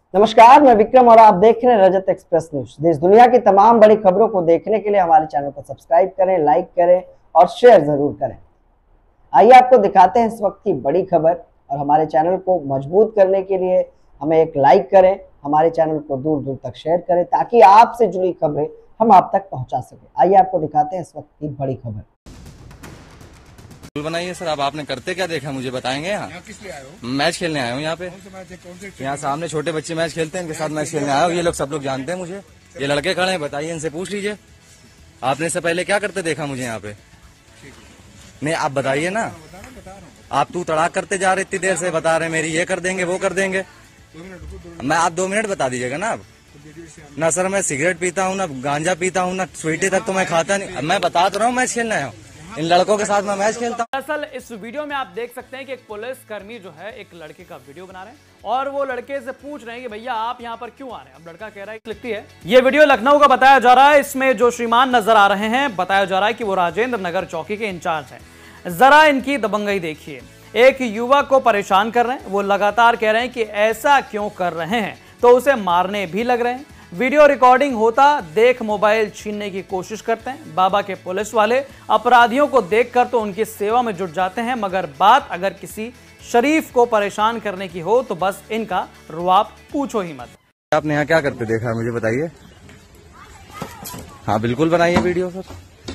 नमस्कार, मैं विक्रम और आप देख रहे हैं रजत एक्सप्रेस न्यूज। देश दुनिया की तमाम बड़ी खबरों को देखने के लिए हमारे चैनल को सब्सक्राइब करें, लाइक करें और शेयर जरूर करें। आइए आपको दिखाते हैं इस वक्त की बड़ी खबर। और हमारे चैनल को मजबूत करने के लिए हमें एक लाइक करें, हमारे चैनल को दूर दूर तक शेयर करें ताकि आपसे जुड़ी खबरें हम आप तक पहुंचा सकें। आइए आपको दिखाते हैं इस वक्त की बड़ी खबर। बनाइए सर, अब आपने करते क्या देखा मुझे बताएंगे? यहाँ किस लिए आए हो? मैच खेलने आया हूँ यहाँ पे। यहाँ सामने छोटे बच्चे मैच खेलते हैं, इनके साथ मैच खेलने आया हूँ। ये लोग सब लोग जानते हैं मुझे, ये लड़के खड़े हैं, बताइए इनसे पूछ लीजिए आपने इससे पहले क्या करते देखा मुझे यहाँ पे। नहीं आप बताइए ना, आप तू तड़ाक करते जा रहे इतनी देर से, बता रहे मेरी ये कर देंगे वो कर देंगे। मैं आप 2 मिनट बता दीजिएगा ना। अब ना सर मैं सिगरेट पीता हूँ, ना गांजा पीता हूँ, ना स्वीटी तक तो मैं खाता नहीं। मैं बता तो रहा हूँ मैच खेलने आया हूँ, इन लड़कों के साथ मैं मैच खेलता हूँ। दरअसल इस वीडियो में आप देख सकते हैं कि एक पुलिस कर्मी जो है एक लड़के का वीडियो बना रहे हैं और वो लड़के से पूछ रहे हैं कि भैया आप यहाँ पर क्यों आ रहे हैं। अब लड़का कह रहा है, लिखती है ये वीडियो लखनऊ का बताया जा रहा है। इसमें जो श्रीमान नजर आ रहे हैं बताया जा रहा है कि वो राजेंद्र नगर चौकी के इंचार्ज हैं। जरा इनकी दबंगई देखिए, एक युवक को परेशान कर रहे हैं, वो लगातार कह रहे हैं कि ऐसा क्यों कर रहे हैं, तो उसे मारने भी लग रहे हैं। वीडियो रिकॉर्डिंग होता देख मोबाइल छीनने की कोशिश करते हैं। बाबा के पुलिस वाले अपराधियों को देखकर तो उनकी सेवा में जुट जाते हैं, मगर बात अगर किसी शरीफ को परेशान करने की हो तो बस इनका रुआब पूछो ही मत। आपने यहाँ क्या करते देखा मुझे बताइए? हाँ बिल्कुल बनाइए वीडियो सर।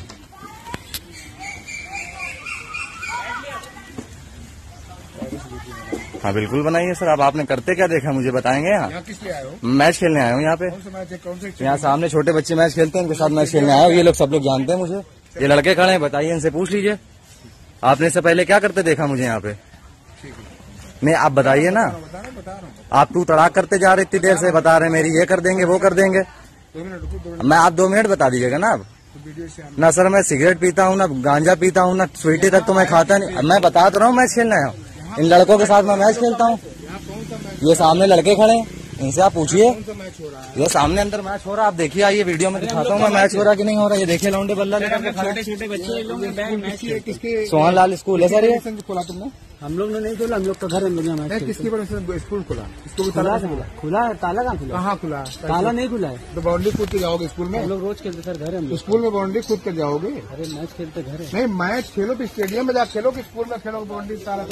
हाँ बिल्कुल बनाइए सर। अब आपने करते क्या देखा मुझे बताएंगे? यहाँ किस लिए आए हो? मैच खेलने आया हूँ यहाँ पे। यहाँ सामने छोटे बच्चे मैच खेलते हैं, इनके साथ मैच खेलने आया हूँ। ये लोग सब लोग जानते हैं मुझे, ये लड़के खड़े हैं, बताइए इनसे पूछ लीजिए आपने इससे पहले क्या करते देखा मुझे यहाँ पे। नहीं आप बताइए ना, आप तू तड़ाक करते जा रहे इतनी देर से, बता रहे मेरी ये कर देंगे वो कर देंगे। मैं आप 2 मिनट बता दीजिएगा ना। अब ना सर मैं सिगरेट पीता हूँ, ना गांजा पीता हूँ, ना स्वीटी तक तो मैं खाता नहीं। मैं बता तो रहा हूँ मैच खेलने आया हूँ, इन लड़कों के साथ मैं मैच खेलता हूँ। ये सामने लड़के खड़े हैं, इनसे आप पूछिए। ये सामने अंदर मैच हो रहा है, आप देखिए, आइए वीडियो में दिखाता हूँ मैं मैच हो रहा कि नहीं हो रहा। ये देखिए लौंडे बल्ला छोटे छोटे बच्चे। सोहन लाल स्कूल है सर ये। खोला तुमने? हम लोग ने नहीं खोला, हम लोग का घर है। किसकी वजह से स्कूल खुला? खुला है, ताला कहाँ खुला? कहाँ खुला? ताला नहीं खुला है। तो बाउंड्री कूद के जाओगे स्कूल में? हम लोग रोज खेलते सर, घर है। स्कूल में बाउंड्री कूद के जाओगे? अरे मैच खेलते घर है। नहीं मैच खेलो तो स्टेडियम में जा खेलो कि स्कूल में खेलो? बाउंड्री ताला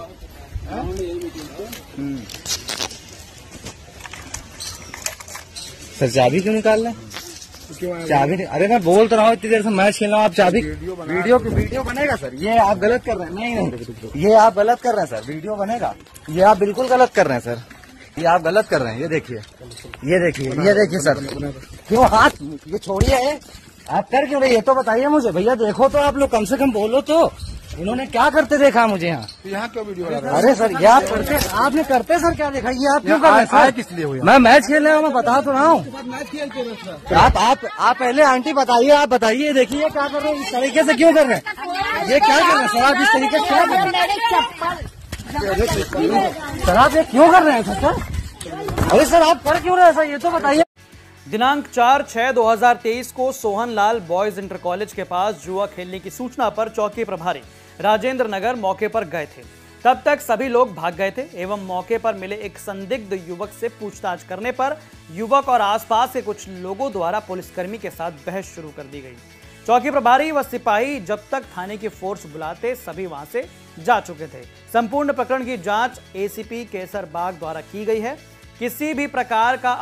सर चाबी क्यों निकाल रहे? चाबी अरे मैं बोल तो रहा हूँ इतनी देर से मैच खेल रहा हूँ, आप चाबी वीडियो बनेगा सर। ये आप गलत कर रहे हैं। नहीं ये आप गलत कर रहे हैं सर, वीडियो बनेगा। ये आप बिल्कुल गलत कर रहे हैं सर, ये आप गलत कर रहे हैं। ये देखिए ये देखिए सर, क्यों हाथ ये छोड़िए, आप कर क्यों रहे ये तो बताइए मुझे। भैया देखो तो आप लोग कम से कम बोलो तो, इन्होंने क्या करते देखा मुझे यहाँ? यहाँ क्यों वीडियो? अरे सर ये आप करते, आपने करते सर क्या देखा? ये आप क्यों कर रहे हैं सर? किस लिए हुआ? मैं मैच खेल रहा हूँ, मैं बता तो रहा हूँ। आप पहले आंटी बताइए, आप बताइए देखिए क्या कर रहे हैं, इस तरीके से क्यों कर रहे हैं? ये क्या कर रहे हैं सर आप, इस तरीके से क्या कर रहे हैं सर? आप ये क्यों कर रहे हैं सर? अरे सर आप कर क्यों रहे हैं सर, ये तो बताइए। दिनांक 4/6/2023 को सोहनलाल बॉयज इंटर कॉलेज के पास जुआ खेलने की सूचना पर चौकी प्रभारी राजेंद्र नगर मौके पर गए थे। तब तक सभी लोग भाग गए थे एवं मौके पर मिले एक संदिग्ध युवक से पूछताछ करने पर युवक और आसपास के कुछ लोगों द्वारा पुलिसकर्मी के साथ बहस शुरू कर दी गई। चौकी प्रभारी व सिपाही जब तक थाने की फोर्स बुलाते सभी वहां से जा चुके थे। संपूर्ण प्रकरण की जांच एसीपी केसर बाग द्वारा की गई है। किसी भी प्रकार का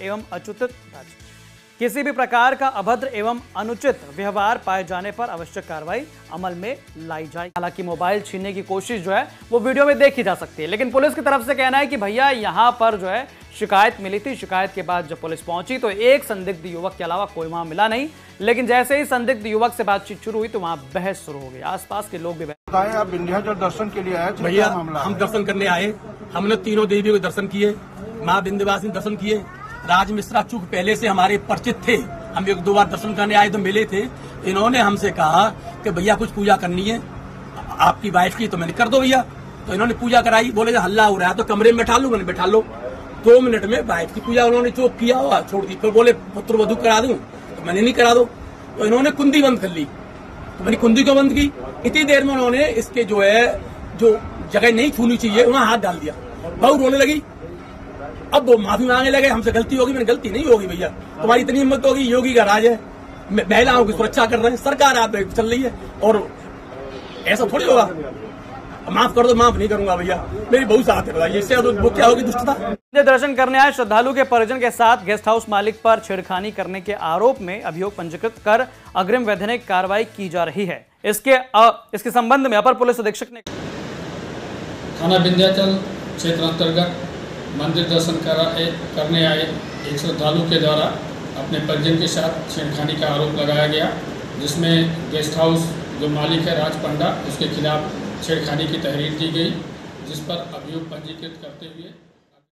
अभद्र एवं अनुचित व्यवहार पाए जाने पर आवश्यक कार्रवाई अमल में लाई जाए। हालांकि मोबाइल छीनने की कोशिश जो है वो वीडियो में देखी जा सकती है, लेकिन पुलिस की तरफ से कहना है कि भैया यहाँ पर जो है शिकायत मिली थी, शिकायत के बाद जब पुलिस पहुंची तो एक संदिग्ध युवक के अलावा कोई वहां मिला नहीं, लेकिन जैसे ही संदिग्ध युवक से बातचीत शुरू हुई तो वहां बहस शुरू हो गई। आसपास के लोग भी आप विंध्याचल दर्शन के लिए आए? भैया हम दर्शन करने आए, हमने तीनों देवियों के दर्शन किए, माँ विंध्यवासिनी दर्शन किए। राज मिश्रा चूक पहले से हमारे परिचित थे, हम 1-2 बार दर्शन करने आए तो मिले थे। इन्होंने हमसे कहा कि भैया कुछ पूजा करनी है आपकी वाइफ की, तो मैंने कर दो भैया। तो इन्होंने पूजा कराई, बोले हल्ला हो रहा है तो कमरे में बैठा लूं, मैंने बैठा लो। 2 मिनट में वाइफ की पूजा उन्होंने चौक किया हुआ छोड़ दी। फिर बोले पुत्र वधू करा दूं, तो मैंने नहीं करा दो। तो इन्होंने कुंडी बंद कर ली, तो मैंने कुंडी क्यों बंद की? इतनी देर में उन्होंने इसके जो जगह नहीं छूनी चाहिए वहां हाथ डाल दिया। बहू रोने लगी, अब वो माफी मांगने लगे, हमसे गलती होगी। मैंने गलती नहीं होगी भैया, तुम्हारी इतनी हिम्मत होगी, योगी का राज है, महिलाओं की सुरक्षा कर रहे हैं, सरकार आप चल रही है और ऐसा थोड़ी होगा। माफ कर दो, माफ नहीं करूंगा भैया, मेरी बहुत साथ है, बताइए इससे वो क्या होगी दुष्टता। दर्शन करने आए श्रद्धालु के परिजन के साथ गेस्ट हाउस मालिक पर छेड़खानी करने के आरोप में अभियोग पंजीकृत कर अग्रिम वैधानिक कार्रवाई की जा रही है। इसके संबंध में अपर पुलिस अधीक्षक ने थाना विंध्याचल क्षेत्र अंतर्गत मंदिर दर्शन करने आए एक श्रद्धालु के द्वारा अपने परिजन के साथ छेड़खानी का आरोप लगाया गया, जिसमें गेस्ट हाउस जो मालिक है राज पंडा, उसके खिलाफ छेड़खानी की तहरीर दी गई, जिस पर अभियोग पंजीकृत करते हुए